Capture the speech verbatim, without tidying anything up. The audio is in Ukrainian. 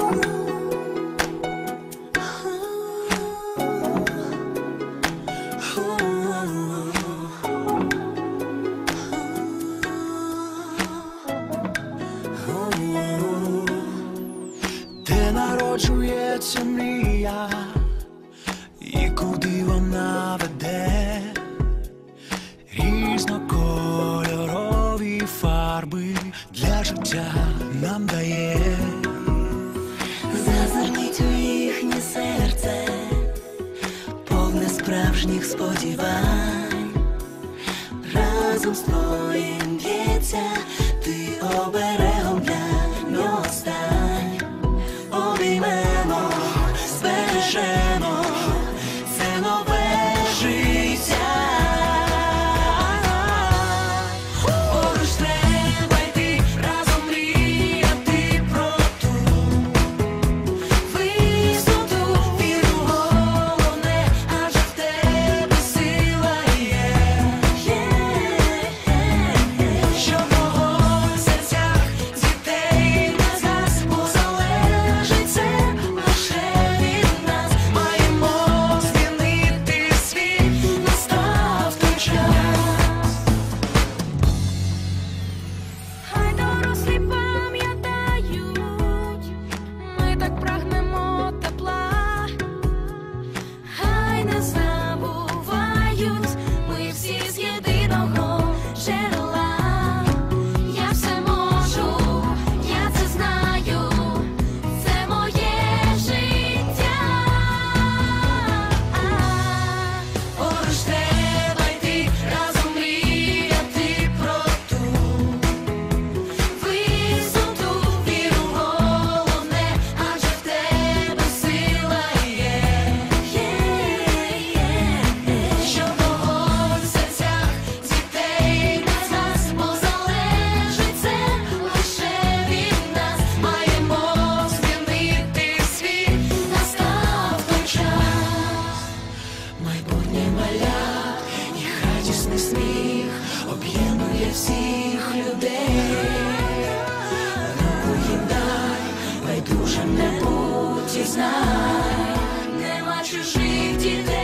Де народжується мрія, і куди вона веде, різнокольорові фарби для життя нам дає. Зазирніть у їхнє серце, повне справжніх сподівань. Разом з твоїм б'ється, ти оберегом для нього стань. Обіймемо, збережемо це нове життя. Поруч треба йти, разом мріяти про ту висоту. Віру головне, адже в тебе сила є. Щоб вогонь в серцях дітей не згас, бо залежить це лише від нас. Маємо змінити світ, настав той час. Хай дорослі пам'ятають, ми так прагнемо тепла. Хай не забувають, ми всі з єдиного джерела. Я все можу, я це знаю, це моє життя. Поруч треба йти, разом мріяти про ту висоту. Віру головне, адже в тебе сила є. Щоб вогонь в серцях дітей не згас, бо залежить це лише від нас. Маємо змінити світ, настав той час. Майбутнє малят і радісний сміх об'єднує всіх людей. Руку їм дай, байдужим не будь і знай, нема чужих дітей.